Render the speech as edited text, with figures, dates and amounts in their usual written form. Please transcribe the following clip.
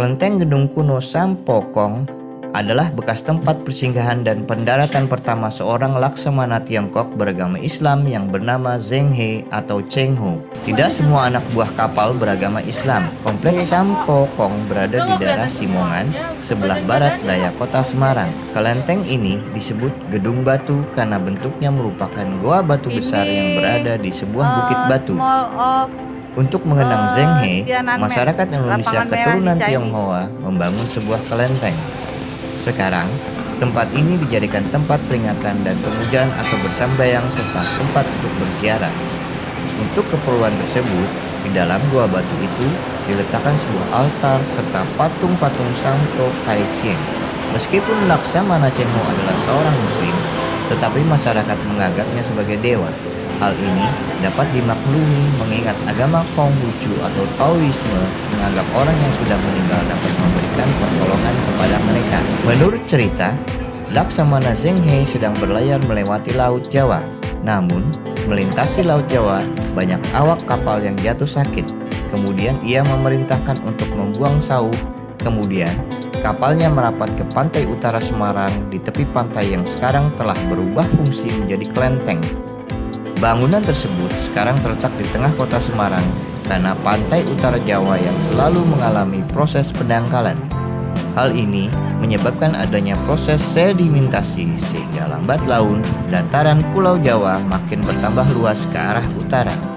Kelenteng Gedung Kuno Sampokong adalah bekas tempat persinggahan dan pendaratan pertama seorang laksamana Tiongkok beragama Islam yang bernama Zheng He atau Cheng Ho. Tidak semua anak buah kapal beragama Islam. Kompleks Sampokong berada di daerah Simongan, sebelah barat daya kota Semarang. Kelenteng ini disebut Gedung Batu karena bentuknya merupakan goa batu besar yang berada di sebuah bukit batu. Untuk mengenang Zheng He, masyarakat Indonesia keturunan Tionghoa membangun sebuah kelenteng. Sekarang, tempat ini dijadikan tempat peringatan dan pemujaan atau bersambayang serta tempat untuk berziarah. Untuk keperluan tersebut, di dalam gua batu itu diletakkan sebuah altar serta patung-patung Santo Tai Ching. Meskipun Laksamana Cheng Ho adalah seorang muslim, tetapi masyarakat menganggapnya sebagai dewa. Hal ini dapat dimaklumi mengingat agama Konghucu atau Taoisme menganggap orang yang sudah meninggal dapat memberikan pertolongan kepada mereka. Menurut cerita, Laksamana Zheng He sedang berlayar melewati Laut Jawa. Namun, melintasi Laut Jawa, banyak awak kapal yang jatuh sakit. Kemudian ia memerintahkan untuk membuang sauh. Kemudian, kapalnya merapat ke pantai utara Semarang di tepi pantai yang sekarang telah berubah fungsi menjadi kelenteng. Bangunan tersebut sekarang terletak di tengah kota Semarang karena pantai utara Jawa yang selalu mengalami proses pendangkalan. Hal ini menyebabkan adanya proses sedimentasi sehingga lambat laun dataran Pulau Jawa makin bertambah luas ke arah utara.